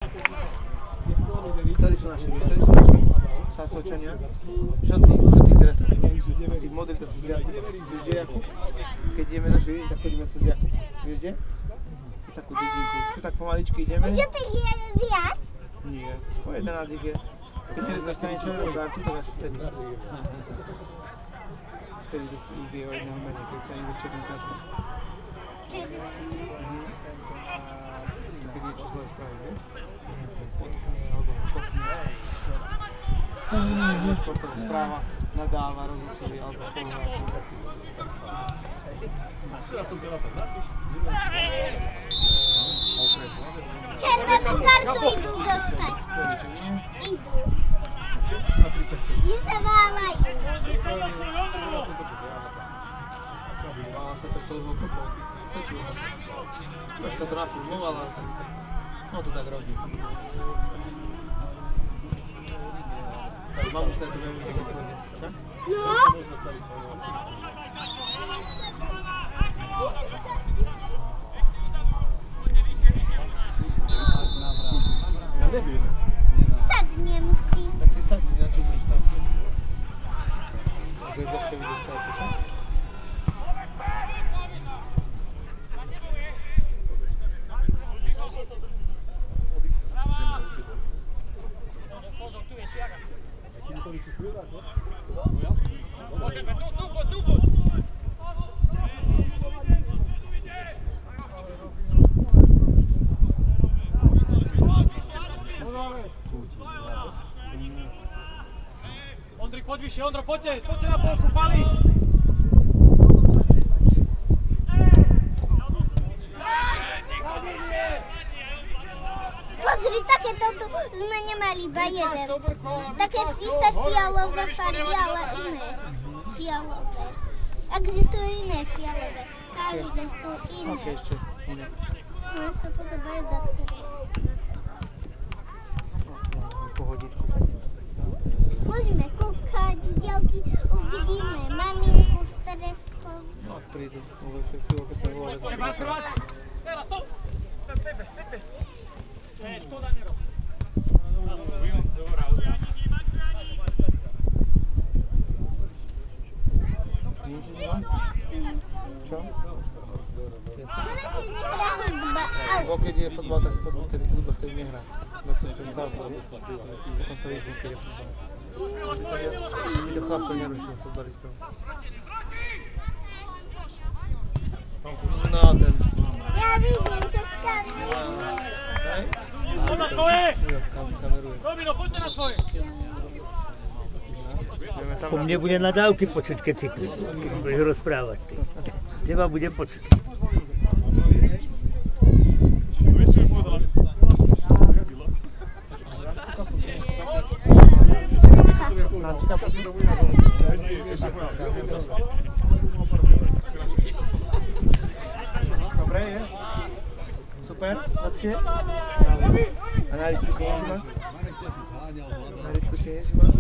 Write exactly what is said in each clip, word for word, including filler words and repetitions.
Ktorí sú naši, vieš, ktorí sú naši? Sásovčania? Žltý, žltý dres. Tých modrých to sú z Jakub. Vieš, kde je Jakub? Keď ideme do Žiliny, tak chodíme cez Jakub. Vieš, kde? Cez takú dedinku. Čo tak pomaličky ideme? Že to je viac? Nie, po jedenásť ich je. Keď niekto dostane červenú kartu, tak až vtedy. Vtedy ich je o jedného menej, keď sa niekto červenú kartu. Červenú? To keď niečo zle spraví, vieš? Potkne, alebo kopne. Športová správa nadáva rozhodcovi alebo spoluhráčom. Červenú kartu idú dostať. Idú. Že sa válajú. Vála sa tak dlho kopol. Stačilo. Troška trafil zlo, ale tak... No to tak robí. Mamu sa to veľmi pekne pôjde. No? Ja neviem. Sadnie musí. Tak si sadni, na čo budeš tam. Budeš lepšie vidieť stále, čo? Ondrik, poď vyššie, Ondro, poďte, poďte na polku, pali! Pozri, takéto tu sme nemali iba jeden. Také isté fialové farby, ale iné fialové. Existujú iné fialové. Každé sú iné. Aké ešte iné? No, sa podobajú do ktorého. Pohodičku. Môžeme kúkať z diaľky, uvidíme maminku s Tereskou. No, ak prídu, uvedšie si ho, keď sa volá, že Treba trvať! Teraz, stop! Pepe, Pepe! Ne, škoda nerob. Dobrá, dobrá. Nie si zva? Čo? Radšej nehrá hudba. Bo keď je fotbal, tak fotbal vtedy hudba vtedy nehrá. dvadsaťpäť stavky, potom sa vyjde, keď je fotbal. My to chlapcov nerušilo, fotbalistov. No ten. Ja vidím, to z kamery. Poď na svoje! Kameruje. Robino, poďte na svoje! Po mne bude nadávky počuť, keď si budeš rozprávať. Teba bude počuť. Dobre je? Super? Lepšie? A na Ritku tie nie si má? Na Ritku tie nie si má?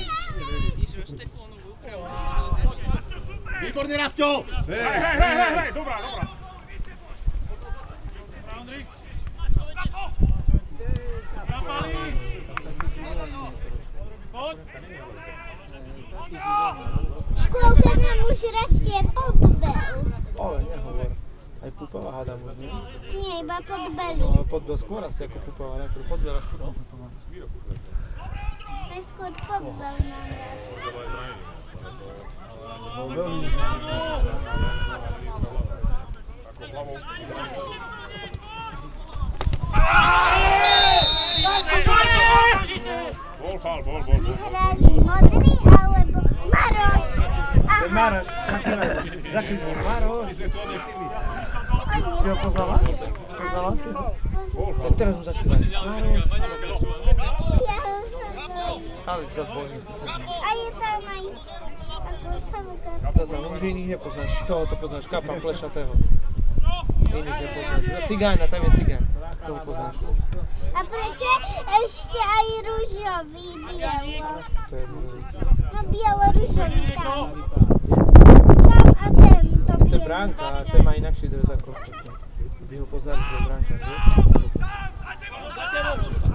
Výborný, Rasťo! Hej, hej, hej, hej, hej, dobrá, dobrá. Dobrá, Ondrik. Napali. Poď. Škôlka nám už rastie podbel. Ale nehovor. Aj Pupava hádam už, nie? Nie, iba podbeli. Ale podbel skôr asi ako Pupava, najprv podbel až potom Pupava. Najskôr podbel nám rastie. Bol veľmi... Bol fal, bol, bol, bol. Hrali modrý alebo Maroš. Maroš, zakryzný Maroš. Si ho poznala? Poznala si ho? Tak teraz mu zakryvaj. Maroš. Ja ho sa bojím. Ale sa bojím. A je tam aj ako samka. To tam už iných nepoznáš. Toho to poznáš, Kapa Plešatého. Iných nepoznáš. No Cigána, tam je Cigán. Toho poznáš. A prečo ešte aj ružový, bielo? To je rúžový. No bielo-ružový tam. Tam a tento To je bielo. bránka, a ten má inakší dres ako ostatní. Vy ho poznali, že je bránka, vieš? Za tebou!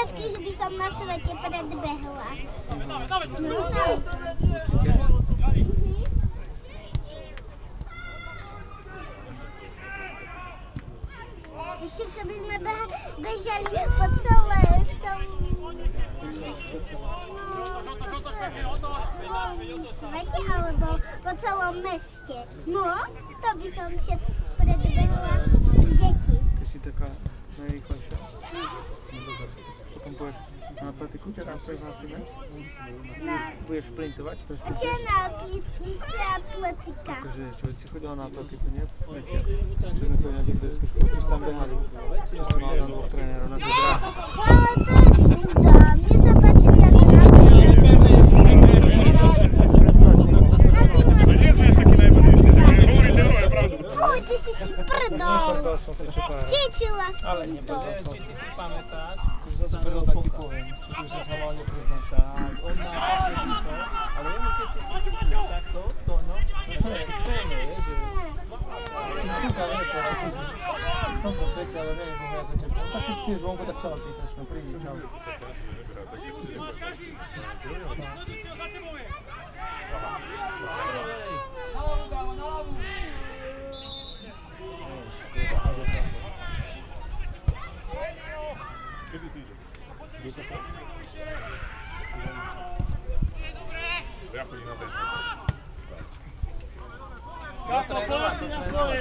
Všetkých by som na svete predbehla. No, Určite. Ešte keby sme bežali po celé, celé, svete alebo po celom meste. No, to by som všetko predbehla deti. Ty si taká najrýchlejšia? No dobre. Potom pôjdeš na atletiku, ťa tam prihlásime? Budeš šprintovať? Čo je na atletika? Takže človek si chodila na atletiku, nie? Mesiac. Čo sme chodili na dektorskú školu, čo si tam behali? Čo si mal tam dvoch trénerov na tej dráhe? Ale to je nuda. Mne sa páči viac na Fuj, ty si si prdol. Cítila som to. Som si pamätáš, keď som si prdol, tak ti poviem. Keď už som sa mal nepriznať, tak on má atletiko, ale jemu keď si cítil takto, to no, to je téme, že si kúka, nie to, som po svete, ale neviem, ako ťa poviem. Tak keď si je zvonku, tak čau, pýtaš, no prídi, čau. Kako, povrti na svoje!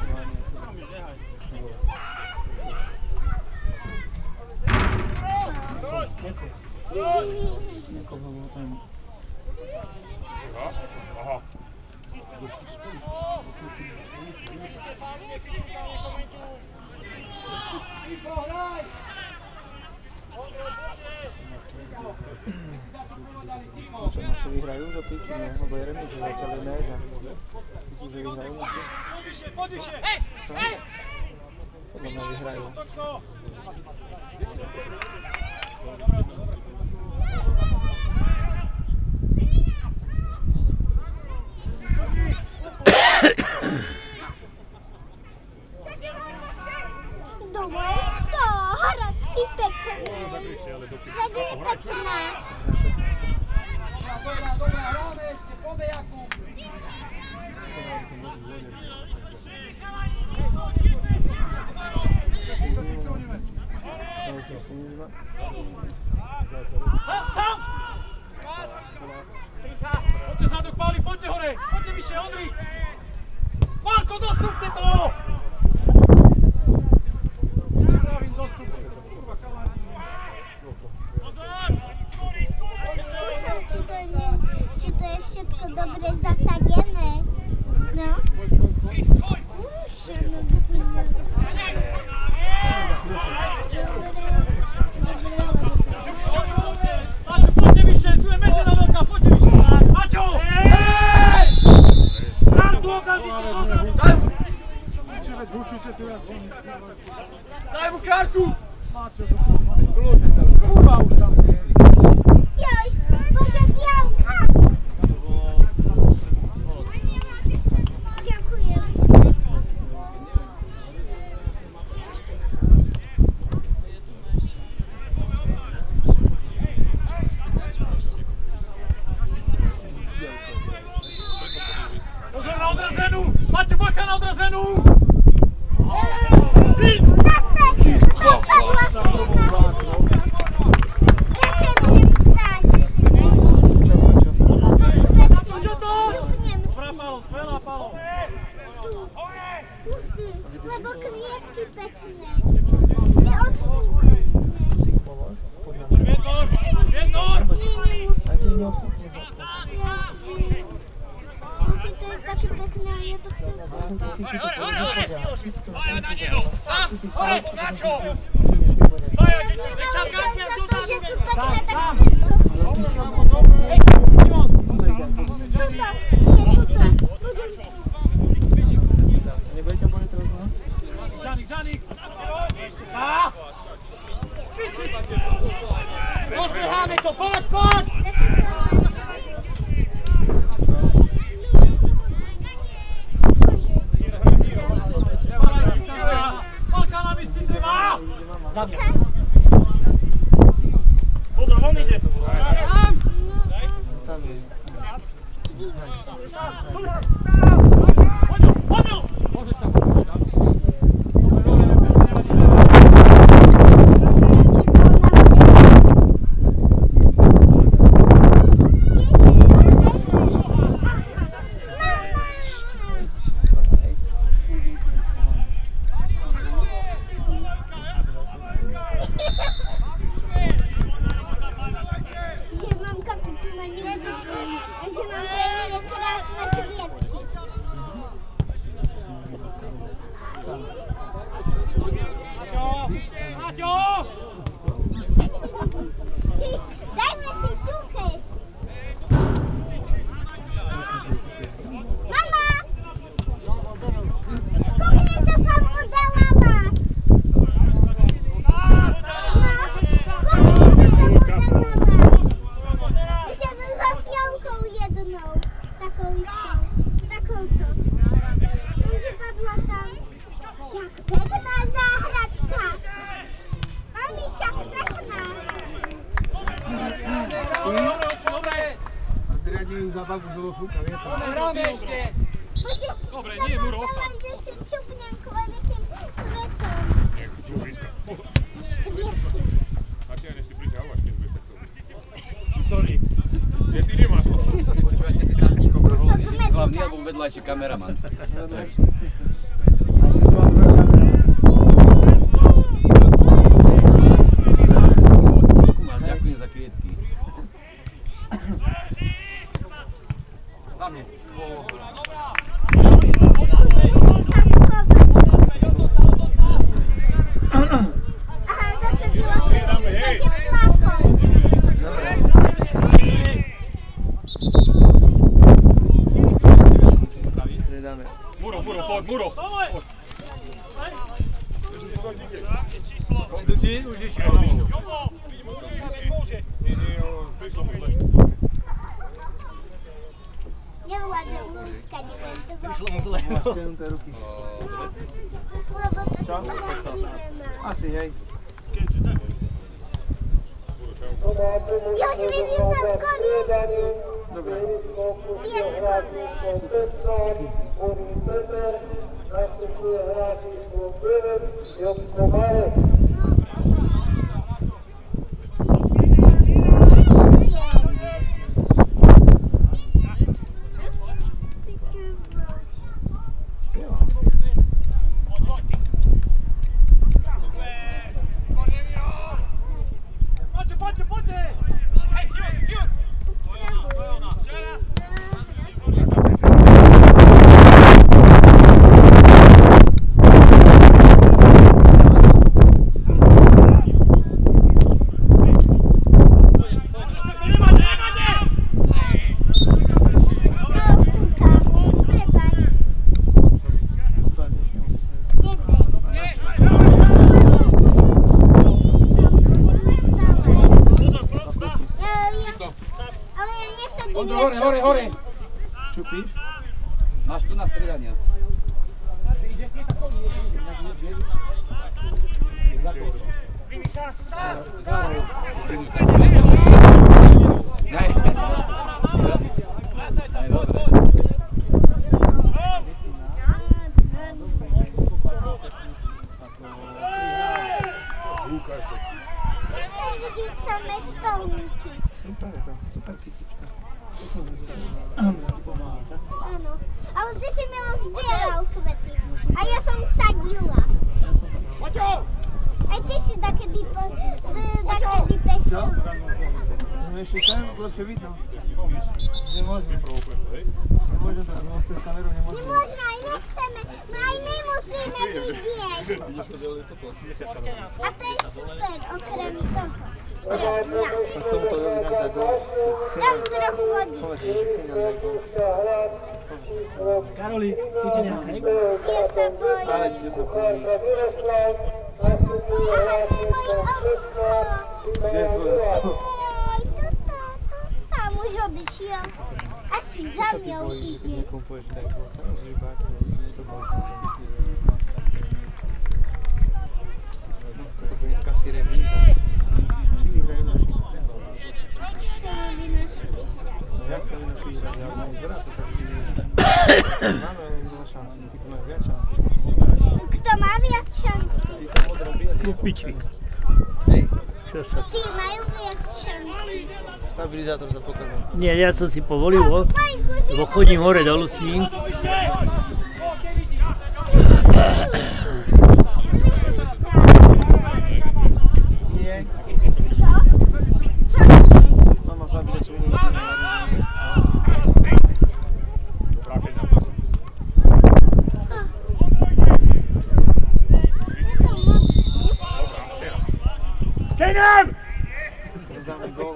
Aha. Čo, naše vyhrajú za ty, či nie? Lebo je remíza zatiaľ jedna jedna. Myslím, že vyhrajú naše. Poď vyššie! Podľa mňa vyhrajú. Dole sú hradky pekné. Však je pekné. Dobra, dobra, hráme ešte, poďme Jakub! Sam, sam! Poďte zadok, Pauli, poďte hore! Poďte vyššie, Ondri! Pálko, dostupte to! Čo pravím, dostupte to? Kurva, kaláni. Skúšam, či to, nie, či to je všetko dobre zasadené. No. Skúšam, no to nie. Maťo, poďte vyššie, tu je medzená veľká, poďte vyššie! Maťo! Hej! Tam tu okamžite dozadu! Daj mu kartu! Maťo, kurva už tam je. Joj, Bože, fialka! Ďakujem. Pozor na odrazenú! Maťo, bacha na odrazenú! Zase! Spadla fialka! Radšej budem vstať. Zupnem si. Dobrá, Pálo, skvelá, Pálo! Tu. Kusy, lebo kvietky pekné. Neodfúkne. Vietor! Vietor! Nie, nemusí. A ti neodfúkne. Keď to je také pekné, ja to chcem. Hore, hore, hore! Baja na neho! Sam! Hore! Načo! Baja, dečka, Za to, že sú pekné, tak Tam, tuto. Tuto, nie tuto. Nebudete boli teraz, no? Žanik, Žanik! Ešte sa! Rozbieháme to, poď, poď! Palka na místě trvá! Zadne. majú zábavu z Olofúka, vie to. Hráme ešte! Dobre, nie, Muro, ostaň. Že si čupnem kvôli tým kvetom. Nech si blízka. Kvietky. A ti aj nech si priťahovaš, keď budeš takto. Sorry. Ja ty nemáš to. Počúvajte si tam ticho prohľadný, hlavný alebo vedľajší kameraman. A ešte tu mám druhá kamera. Osničku máš, ďakujem za kvietky. Tam je. Aha, zasadila som takým tlakom. Striedame. Muro, Muro, poď, Muro. Idú už išiel. Nie, nie, prišlo mu zle. Nevládem lúskať len to Prišlo mu zle. Máš stenuté ruky. lebo to Čo? Asi, hej. Ja už vidím tam kamienky. Dobre. Pieskové. Poďte, poďte, poďte! Hej, Kiot, Kiot! To je ona. Ale ja nesadím Ondro, ja hore, hore, hore! Čupíš? Máš tu na striedania. Hej. Hej, dobre. Chcem vidieť samé stolníky. Super je to, super kytička. Áno, ale ty si mi len zbieral kvety. A ja som sadila. Aj ty si takedy po... takedy pesil. Chceme ešte sem, lepšie vidno. Nemôžeme. Nemôžem to, no cez kameru nemôžeme. Nemôžeme, aj nechceme. My aj my musíme vidieť. A to je super, okrem toho. Okrem mňa. A z tomuto robí nám tak gol. Tam trochu vody. Povedz, keď nám daj gol. Karoli, ty ti nechaj. Ja sa bojím. Ale ty sa bojíš. Aha, to je moje osko. Kde je tvoje očko? Oj, tuto, tam už odišiel. Asi za Čo ty mňou bojíš, keď ide. niekomu povieš, daj gol? Sa musíš báť, že to bojíš. Toto bude dneska asi remíza. Či vyhrajú naši? Čo robí naši vyhrať? No jak sa naši vyhrajú? Ale vyzerá to tak, že máme veľa šanci. Ty tu máš viac šanci. Kto má viac šanci? Ty tam odrobieli. Kupičík. Hej. Čo sa... Tí majú viac šanci. Stabilizátor sa pokazal. Nie, ja som si povolil, ho, Majku, lebo chodím hore dolu s ním. Nie. čo? Čo je? Mama zabíja, čo mi nie musíme nariadiť. Je to moc. Kenan! Teraz dáme gól.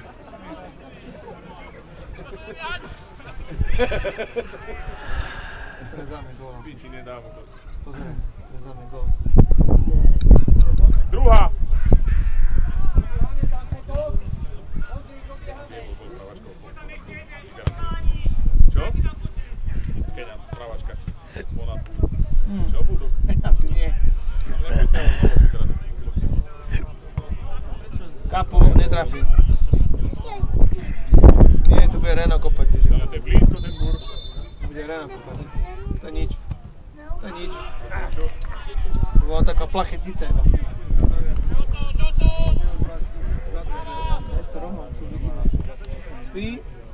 Teraz dáme gól. Piči, nedávam to. Pozeraj, teraz dáme gól. Druhá! Čo? Keňan, pravačka. Ona tu. Čo budú? Asi nie. Neboj sa, on novosti teraz. Kapu netrafí. Nie, to bude Reno kopať, že? Ale to je blízko ten bur. Bude Reno kopať. To je nič. To je nič. To bola taká plachetica iba. Daj to Roman, tu vidíme. Spí?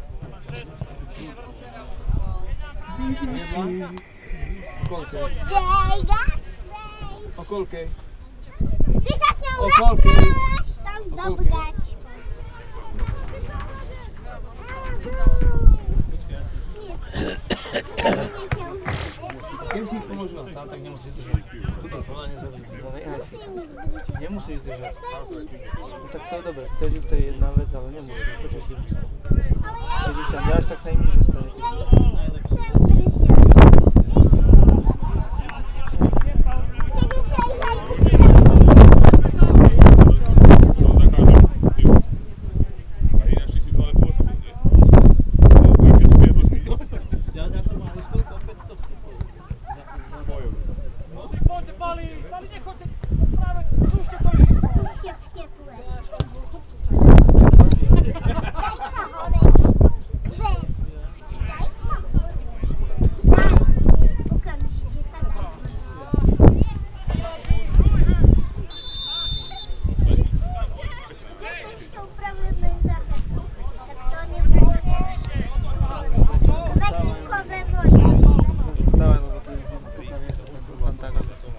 Jedla? Koľkej? O koľkej? Ty sa s ňou O koľkej? rozprávaš tam do bgačku. Keď si ich položila tam, tak nemusíš držať. Tuto, to len nezadrží. Nemusíš držať. No tak to je dobre. Chceš ich, to je jedna vec, ale nemusíš. Počuj si musíš. Keď ich tam dáš, tak sa im nič dostane. Chcem držať. Keď sa ich aj tu A ináč ty si to ale pôsobiť, nie? A ešte si bude dosť. Ja na to mám koľko? päťsto vstupov. No, poďte, Pali, Pali, nechoďte, práve slúžte to výzko. už je v teple. Daj sa hore. Kvet. Daj sa hore. Daj. Okamžite sa daj. Ja som sa upravil bez záchatu. Tak to nebude. Kvetíkové moje. Stávaj, lebo tu je tam niečo tam tak, aby som...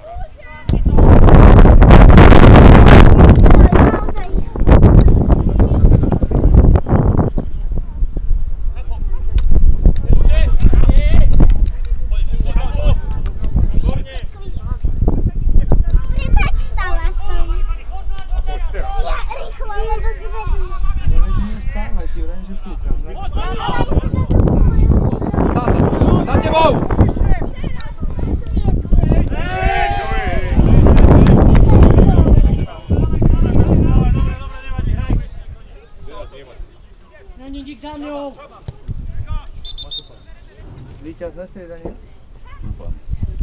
Prepač, stala som. Ja rýchlo, lebo zvedú. No veď nestávaj, ti vrajím, že fúkam, ne? Ale zvedú. Za tebou! Není nik za mňou. Víťazné striedanie? Dúfam.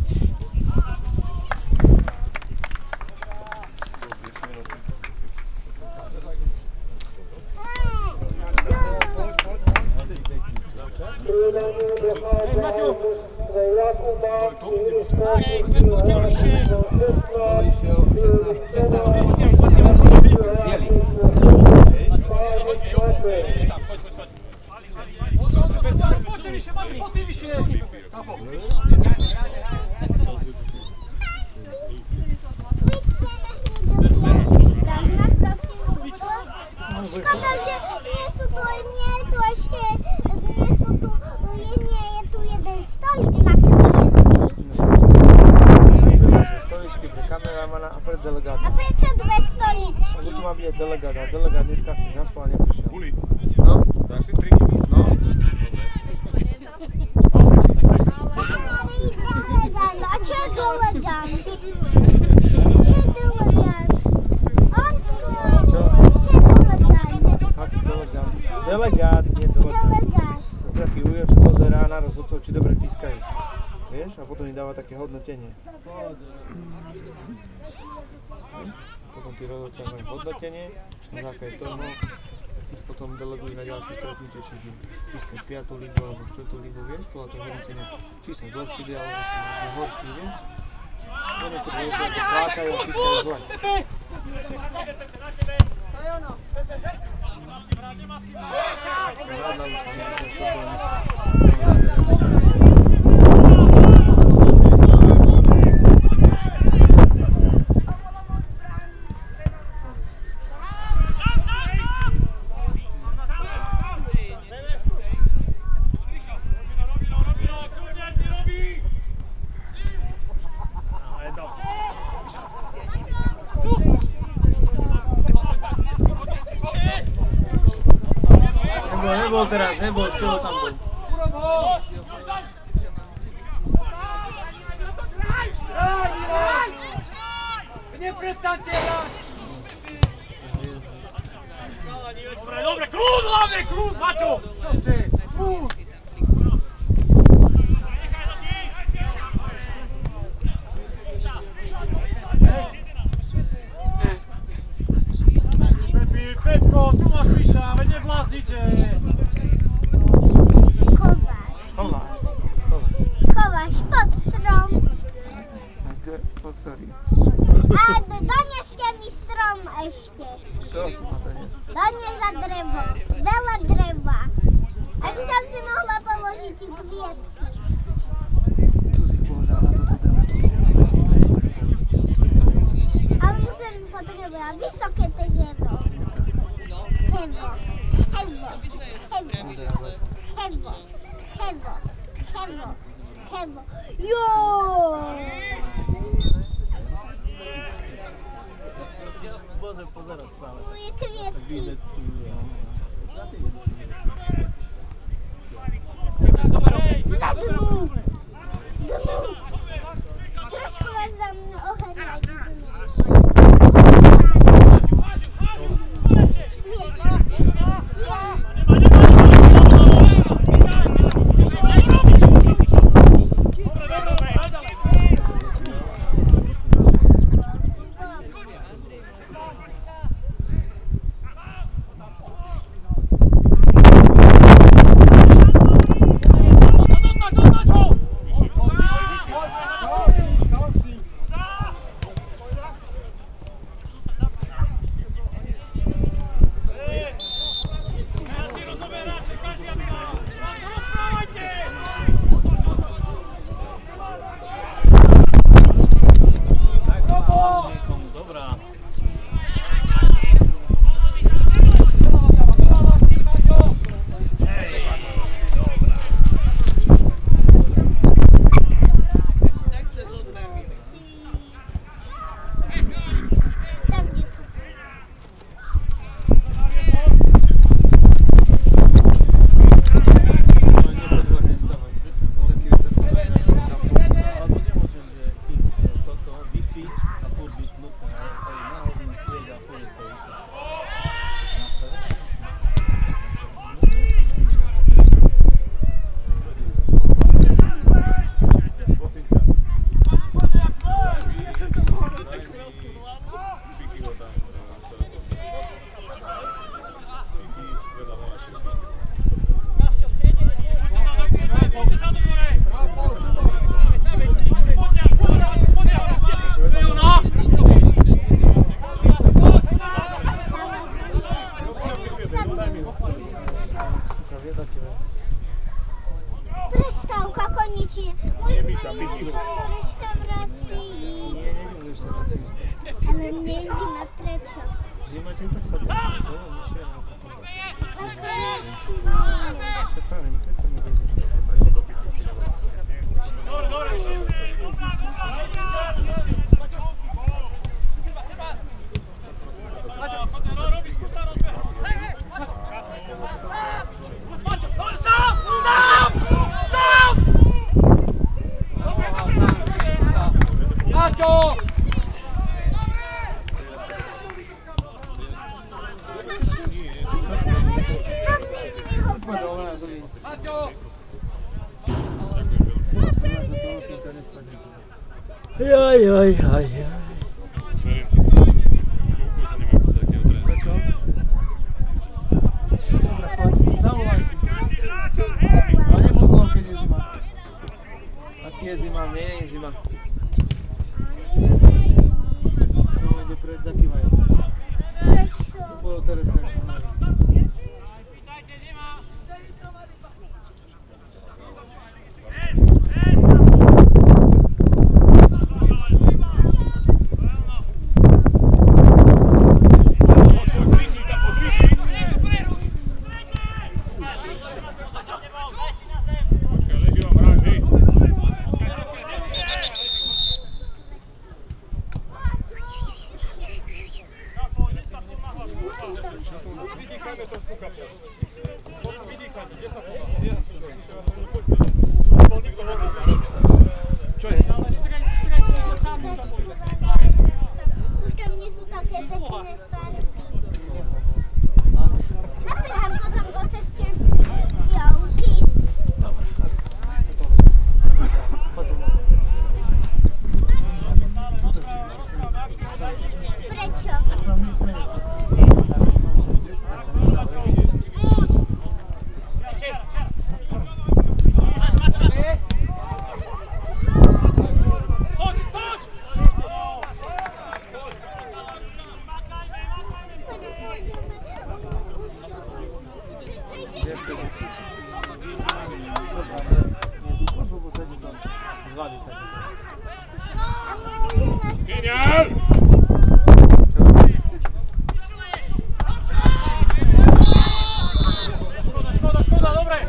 Bielý. Poďte vyššie, Matri, ty vyššie. Škoda, že nie sú tu, nie je tu ešte, nie sú tu, nie, nie je tu jeden stolík na klietky. Stoličky pre kameramana a pre delegáta. A prečo dve stoličky? Lebo tu má byť aj delegát a delegát dneska si zaspal a neprišiel. Buli, No? dáš si triky? No. A čo je delegát? Čo je delegát? Orsko! Čo? Čo je delegát? Aký delegát? Delegát, nie delegát. Delegát. To je taký ujo, čo pozerá na rozhodcov, či dobre pískajú. Vieš? A potom im dáva také hodnotenie. Potom tí rozhodcovia majú hodnotenie, na základe toho potom delegujú na ďalšie stretnutie, či by pískať piatú lígu alebo štvrtú lígu, vieš? Podľa toho hodnotenia, či sa zlepšili alebo sú horší, vieš? Oni to rozhodcovia to flákajú a pískajú zle. Rada už tam je to Nebol, nebol teraz, nebol, z čoho tam bol. Neprestaňte hrať! Dobre, dobre, kľud hlavne, kľud, Maťo! Čo ste? Kľud! Pepi, Pepko, tu máš Miša, veď nevláznite! A doneste mi strom ešte. Čo ti má doniesť? Dones za drevo. Veľa dreva. Aby som si mohla položiť i kvietky. Tu si položila na toto drevo. Ale musím potrebovať vysoké drevo. Hevo. Hevo. Hevo. Hevo. Hevo. Hevo. Hevo. Joooo! Bože, pozeraj stále. Moje kvietky. Svednú! Dnu! Trošku vás za mnou ohľadať. Prestávka konečne. Môžeme ísť do reštaurácii. Nie, nie, nie, reštaurácii. Ale mne je zima, prečo? Zima ti tak sadí. To je vyššie. Ako zima. Čo práve, nikto to nebude zima. Dobre, dobre. Robi, skús tam rozbeh. Hej, hej, Maťo. Sám, sám, sám. Maťo. Jaj, jaj, jaj, jaj. Zverejci, počkaj, sa nemajú postaviť takého trénera. Prečo? Dobre, poď, zavolaj. Ale nepoznal, keď je zima. Aký je zima? Nie je zima. Tu ide preč, zakývaj. Prečo? Tu bolo Tereska ešte mali. Už tam nie sú také pekné farby. Natrhám potom po ceste fialky. Prečo? Zvali sa. Geniál! Škoda, škoda, dobre!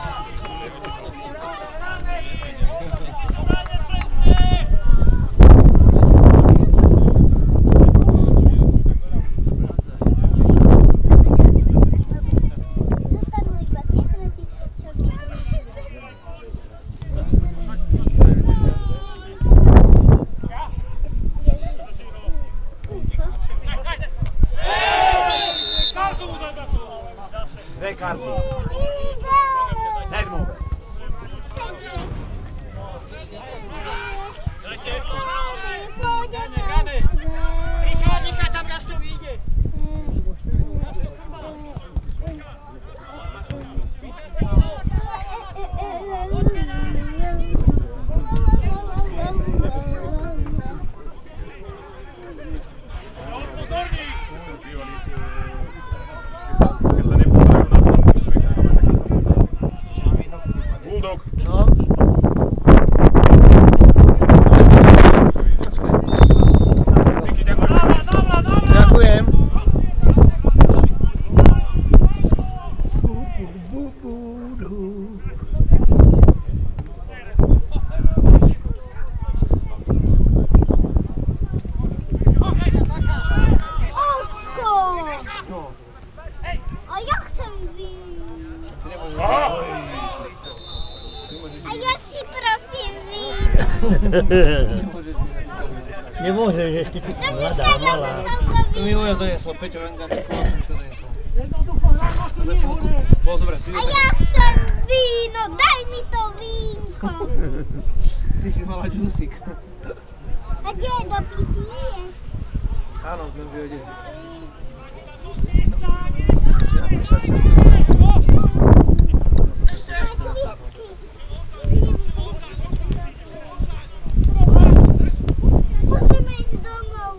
Dve karty. Sedmu. Trikádnika tam raz to vyjde. Pozorní! Keď sa nepozerajú na zem, tak sa Bulldog. No. Miky, ďakujem. Ďakujem. Ocko! A ja chcem víno. A ja si prosím víno. Nemôžeš, ešte ty si To si mladá, sľadil, malá. to som to To mi víno. Ojo doniesol, Peťo Vengarčík, som to doniesol. Dobre som ho bol zobrať. A ja chcem víno, daj mi to vínko. Ty si mala džusík. A kde je do pitie? Áno, v vyhode. Musíme ísť domov.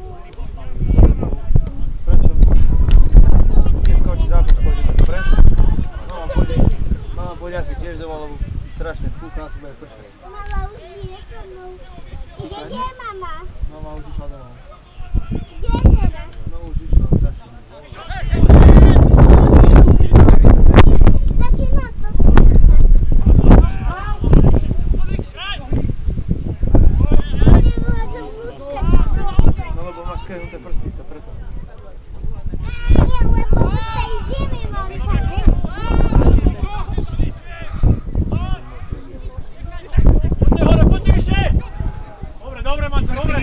Prečo? Keď skočí zápas, pôjdeme, dobre? Mama pôjde, mama pôjde asi tiež domov, lebo strašne fúka na sebe aj pršať. Mama už je domov. Kde je mama? Mama už išla domov. Kde je teraz? No už išla, strašne. Začína to. Nemôžem lúskať v tomto. No lebo máš skrenuté prsty, to preto. Nie, lebo už tej zimy mám také. Poďte hore, poďte vyššie! Dobre, dobre, Maťo, dobre!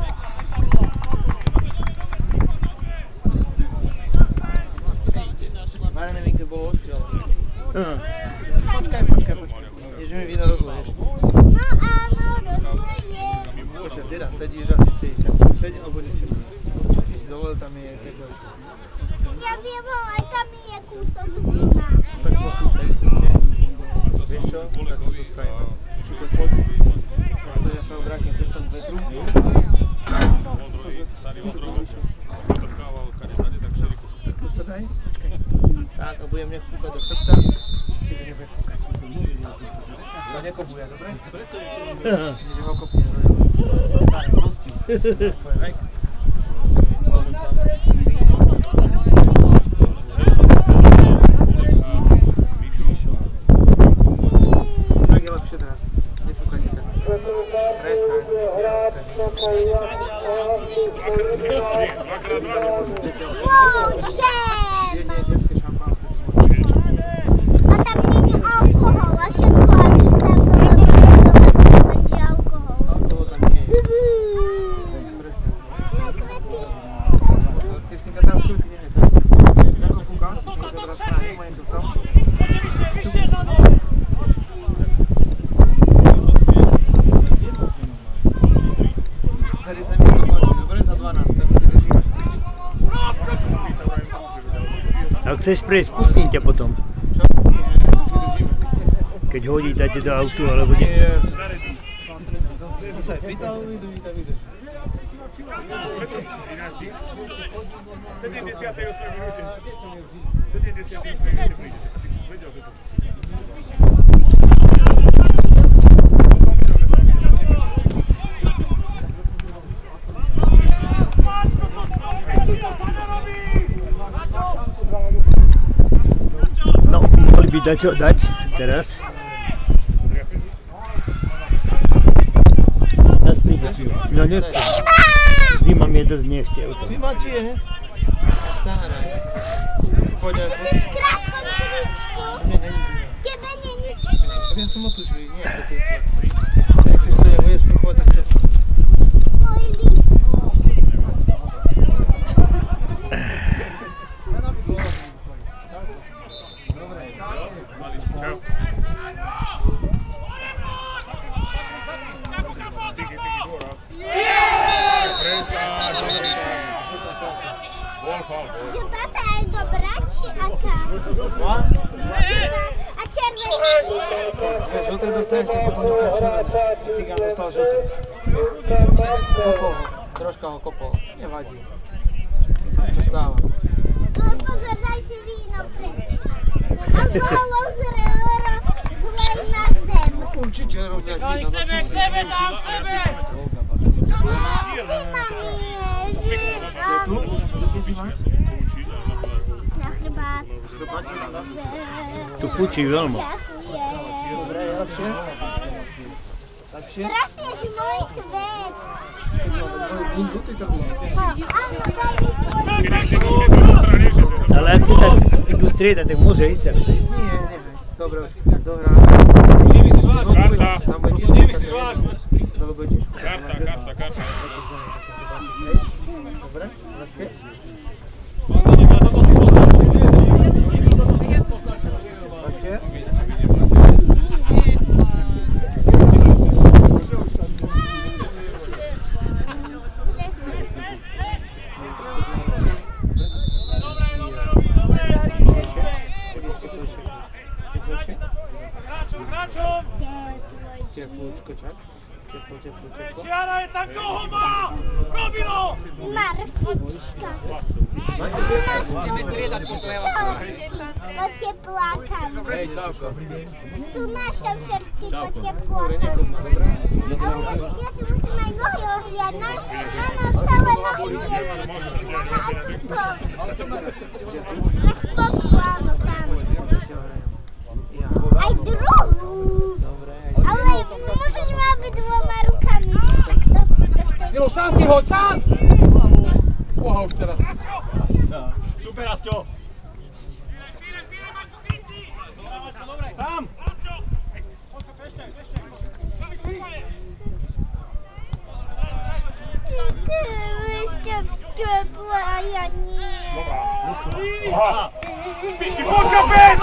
Mára neviem, kde bolo oči, ale... Hm. Počkaj, počkaj, počkaj. Jež mi víno rozleješ. No áno, rozlejem. Počkaj, teraz sedíš a ty sedíš. Sedí alebo nesedíš. Ty si dole, tam je teplejšie. Ja viem, ale tam je kúsok zima. Tak poď tu sedíš, nie? Vieš čo? Tak to spravíme. Šutek, poď. Pretože ja sa obrátim chrbtom k vetru. Tak to sa daj, počkaj. Tak, a budem nech fúkať do chrbta. Či to nebude fúkať. To nekopuje, dobre? Že ho kopuje, dobre? Staré kosti. Tvoje vek. Pozor tam. Tak je lepšie teraz. Nefúkajte tak. Prestaň. Wow, čem! Jedne detské šampánske. A tam nie je alkohol a všetko, aby tam bolo dočakovať, będzie alkohol. Alkohol tam nie je. Prestaň. Na kvety. Kristýnka, tam skrytý nie je tak. Ako fúka? Keď sa teraz stane, majú to tam. Poďte vyššie, vyššie za mnou! Za desať minút to končí, dobre? Za dvanásť, tak si držíme. Ak chceš prejsť, pustím ťa potom. Čo? Nie, to si držíme. Keď hodí, dáte do autu, alebo nie. Nie. To sa aj pýtal, vydrží, tak vydrží. sedemdesiatej ôsmej minúte. sedemdesiatej ôsmej minúte prídete. Ty si vedel, že to... No, mohli by dať čo dať teraz. Zas príde. No nechcem. Zima mi je dosť nešte. Zima ti je, he? Tára. Poďaj. Ty si v krátkom tričku. Nie, není zima. Tebe není zima. Ja som otužil, nie ako ty. Jak chceš to nebude sprchovať, tak čo? Môj lístko. Žltá tá je dobrá, či aká? A červená nie? Žlté dostaneš, ty potom dostaneš červené. Cigán dostal žlté. Kopol ho, troška ho kopol. Nevadí. Čo stáva? No pozor, daj si víno preč. A bolo zrelo zlej na zem. Určite rozliať víno, no čo si? Tebe tam, tebe! Zima mi je, Čo je tu? Tu je zima? na chrbát. Tu fučí veľmi. Ďakujem. Dobre, je lepšie? Lepšie? Trasieš môj kvet. Bundu ty takú. Keď si tu sú stranejšie. Ale ak chce tak idú striedať, tak môže ísť ak chce ísť. Nie, nechaj. Dobre, už dohráme. Karta. Tam bude tiež. Dole bude tiež. Karta, karta, karta. Dobre, lepšie. Teplúčko, čak? Teplo, teplo, teplo. Čiara je tam, koho má? Robilo! Marfička. Ideme striedať po chleba. Po teplákami. Hej, čauko. Sú máš tam čertky po teplákami. Ale ja si musím aj nohy ohliadnať. Mám celé nohy hliadať. Mám aj tuto. Na spodku, áno, tam. Aj druhú. Ale musíš ma byť dvoma rukami. Takto. Silo, stán si ho, stán! Boha už teraz. Super, Asťo! Sám! Vy ste v teple a ja nie. Aha! Piči, poď kapec!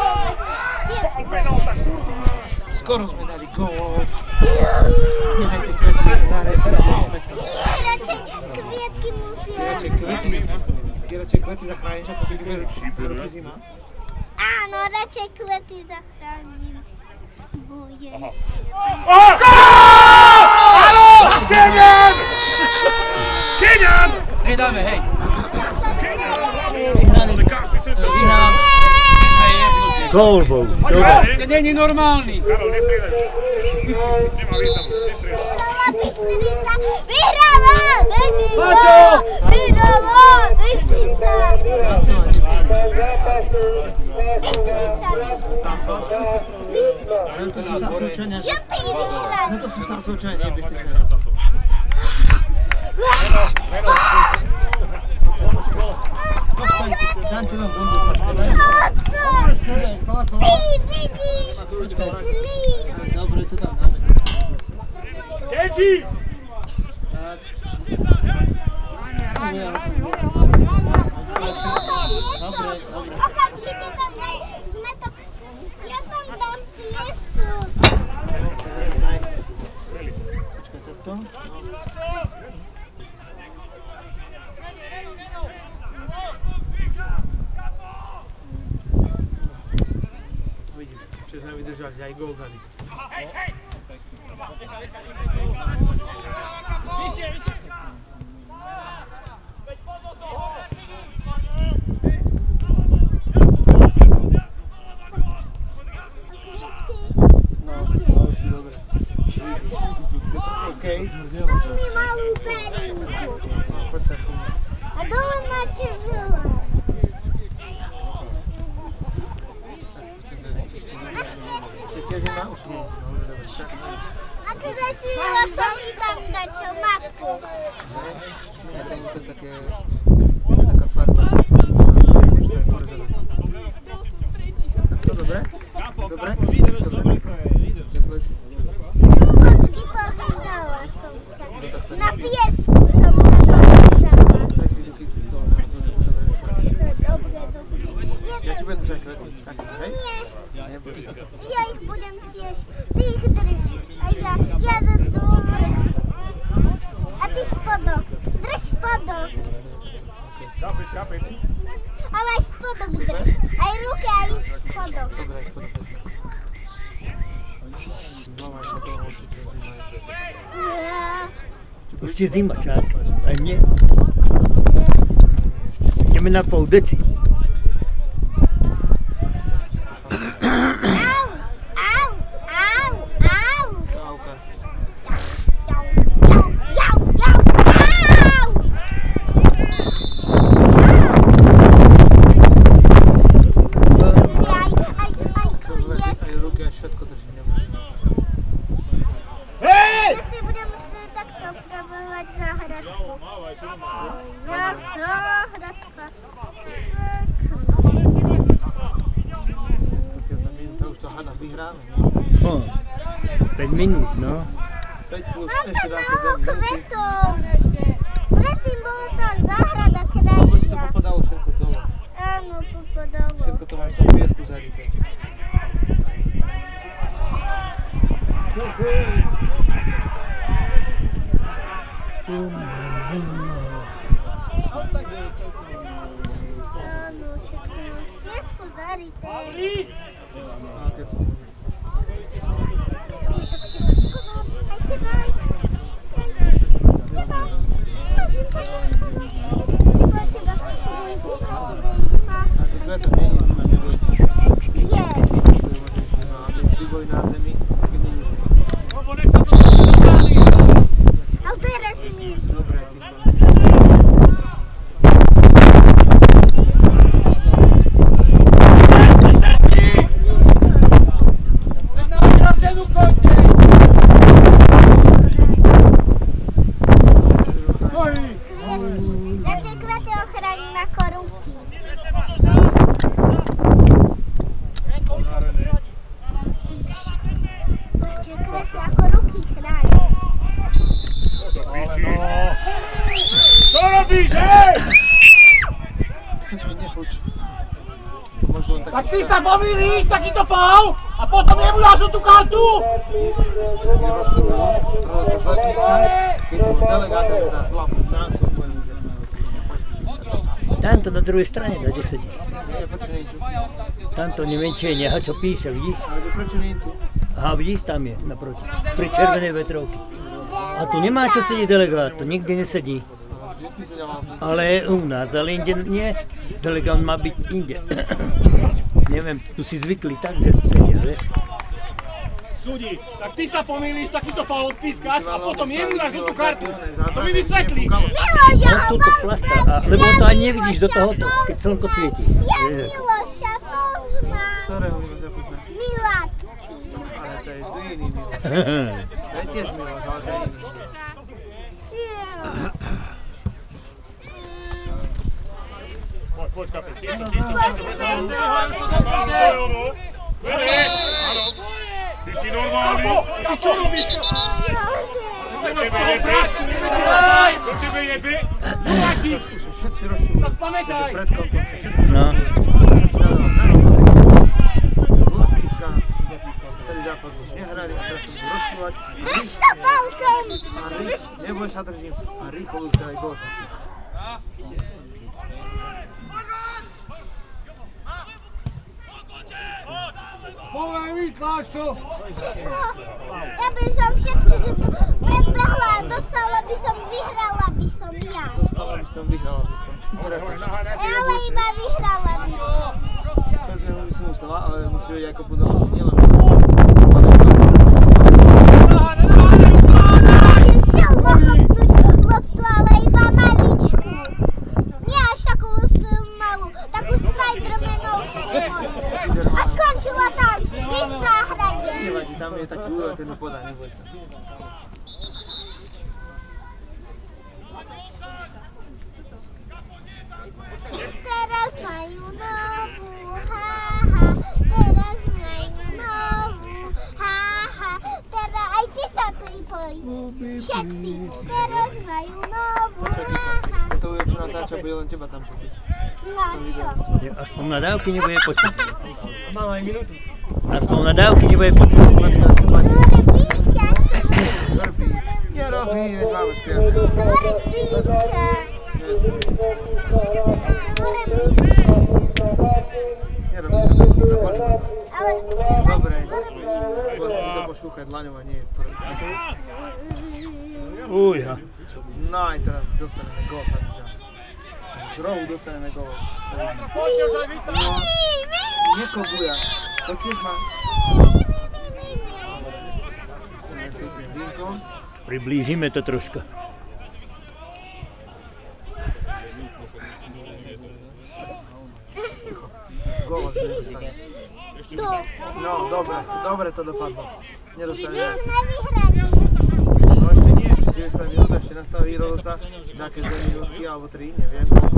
Skoro sme dali gól. Nechajte kvety, zahraj sa. Nie, radšej kvietky musia. Ty radšej kvety, ty radšej kvety zachrániš, ako keď bude ruky zima. Áno, radšej kvety zachránim. Bude. Áno! Keňan! Keňan! Striedame, hej. Vyhrali. Gól bol. To nie je normálny. Karol, nestriedaj. Nemá významu, nestriedaj. Vyhrala Bystrica! Vyhrala! Bystrica! Paťo! Vyhrala! Bystrica! Sason. Bystrica! Sason. No to sú Sasovčania. Žltý vyhrali! No to sú Sasovčania, nie Bystričania. Dáte vám bundu, počkaj. Ty vidíš! Zlý! Dobre, to tam dáme. Keči! Okamžite tam daj zmetok. Ja tam dám piesu. Počkaj, toto. Vidíš, čo sme vydržali, aj gól dali. Vyššie, vyššie! je zima, už nie je zima, už je dobré. A keď si mila som ti tam dačo mapku. Nie, to je také, taká farba. Už to je porezadané. Tak to dobre? Dobre? Dobre? Ďakujem. Mocky pořezala som sa. Na piesku som sa dorezala. Daj si ruky dole, to je dobre. Dobre, dobre. Ja ti budem držať kvety, tak, hej? Nie, Neboj sa. ja ich budem tiež. Ty ich drž. A ja, ja dobre. A ty spodok. Drž spodok. Kapiť, kapiť. Ale aj spodok drž. Aj ruky, aj spodok. Dobre, aj spodok drží. Zmávaj sa toho určite zima je. Ja. Ještě zima, čák. A mě. Jdeme na půl deci. Au, au, au, au. Čo aukáš? Jau, jau, jau, jau, au. Aj, aj, aj, kviet. Aj ruky, aj všetko drží, neboj sa. Ja si budem musieť takto opravovať záhradku. Mávaj, čo máš? Ja záhradka. To už to hádam vyhráme. O, pět minut, no. päť plus Mám ešte tam dáte málo dve minúty. kvetov. Predtým bola tá záhrada Lebo ti to krajšia. popadalo všetko dole. Áno, popadalo. Všetko to máš v tom piesku zarité. Áno, všetko mám v piesku zarité. A keď Ja tak teba schovám. Aj teba. Teba. Snažím sa to schovať. Teba, teba. To je zima, to je zima. a tie kvetov nie je zima, neboj sa. Je. No a keď vývoj na zemi, keď nie je zima. Robo, nech sa to dostali. Ale teraz mi Dobre, ty Na odrazenú kote. kvietky. Radšej kvety ochránim ako ruky. Radšej kvety ako ruky chránim. Piči. Čo robíš, hej? nepoč. Možno len Tak taký ty sa pomýliš, takýto faul, a potom jemu dáš tú kartu. všetci rozčulujú, ale sa hľadiska, keď to delegát dá zlapu na to, poviem, že Tamto na druhé straně, kde sedí. nie, prečo nie je tu? Tamto Němečej, něha, co píše, vidíš? Ale že prečo nie je tu? Aha, vidíš, tam je, naproti. Pri červené vetrovky. A tu nemá čo sedí delegát, to nikdy nesedí. Vždycky sedával tu. Ale u nás, ale jinde nie. Delegát má být jinde. Nevím, tu si zvykli tak, že tu sedí, vieš? Súdi, tak ty sa pomýliš, takýto faul odpískaš a potom jemu dáš tú kartu. To mi vysvetlí. Miloša No ho tu to plachá, a, lebo to ani nevidíš do tohoto, keď slnko svietí. Ja Vieš. Miloša poznám. Ktorého Miloša poznáš? Milatky. Ale to je tu iný Miloš. To je tiež Miloš, ale to je iný. Poď, poď, kapiť. Čisto, čisto, čisto. Vede, áno. Ty si normálny. Ty čo robíš? Do tebe jebe. Do tebe jebe. Miláti, Všetci rozčulujú. sa spamätaj. Pred koncom sa všetci No. všetci dávajú na rozhodnú. Zlá píska. Celý zápas už nehrali a teraz sa budú rozčulovať. Drž to palcom. A rýchlo, neboj sa držím. A rýchlo budú teda aj gól šanci. Povolaj mi, Klášo. Ja by som všetkých predbehla a dostala by som, vyhrala by som ja. Dostala by som, vyhrala by som. Prepač. Ale iba vyhrala by som. Každého by som musela, ale musí vedieť ako podala. Nielen. Viem silno chlopnúť loptu, ale iba maličku. Nie až takú malú, takú Spidermanovskú. A skončila tam, v ich záhrade. tam je taký úrod, ten ho podá, neboj sa. Teraz majú novú, ha, ha, teraz majú novú, ha, ha, teraz aj ty sa pripoj, všetci, teraz majú novú, ha, ha. To je čo natáča, bude len teba tam počuť. Na čo? Aspoň na dávky nebude počuť. Mám aj minútu. Aspoň na dávky nebude počuť. Zurbička, Zrbí. Nie robí, veď máme spievať. zurbička, Nie robí, to by sa boli. ale Dobre. zurbička. Bude to pošúchať dlaňou a nie je prvý. Ujha. No aj teraz dostaneme gól, sa mi zdá. Z rohu dostaneme gól. Poďte už aj vy tam. Nekobuja. Počuješ ma? Super, Vinko. Priblížime to troška. Gól už nedostane. To, No, dobre, dobre to dopadlo. Nedostane my viac. sme vyhrali. No ešte nie, ešte deväťdesiat minút, ešte nastaví Rolovca nejaké dve minútky alebo tri, neviem koľko.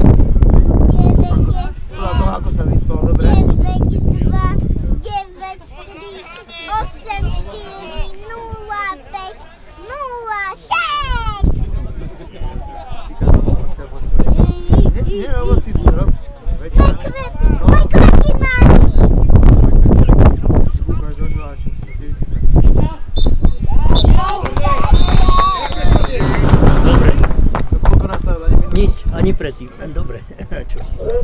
Podľa toho, ako sa vyspal, dobre? deväť dva deväť tri osem štyri nula päť nula šesť. Nie, nie rob si tu, rob. Veď ja. Môj kratináč. Si búchaš do dvanástky, deväťdesiat. Dobre. To koľko nastavil, ani minút? Nič, ani predtým. Dobre. Čo?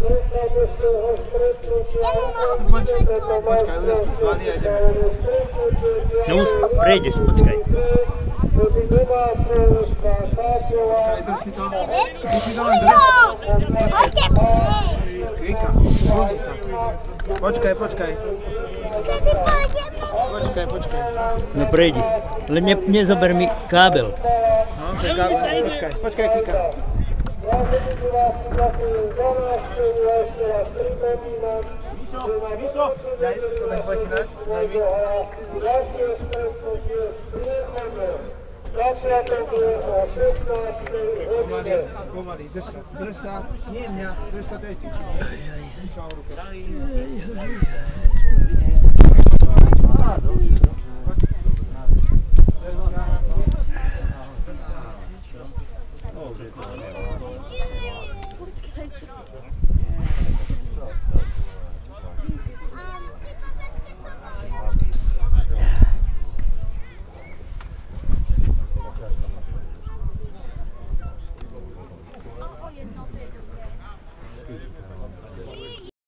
Poč, počkaj, už tu zvali a ideme. No už prejdeš, počkaj. Počkaj, drž si to. Ty si to len drž. Poďte preč. Kvika, šľudni sa. Počkaj, počkaj. Skedy pôjdeme? Počkaj, počkaj. No prejdi. Len ne, nezober mi kábel. No, to je kábel. Počkaj, počkaj, Kika. Daj, to ten tvoj ináč, daj mi. Pomaly, pomaly, drž sa, drž sa, nie mňa, drž sa tej tyči. Nič mám v ruke. Á, dobre, dobre.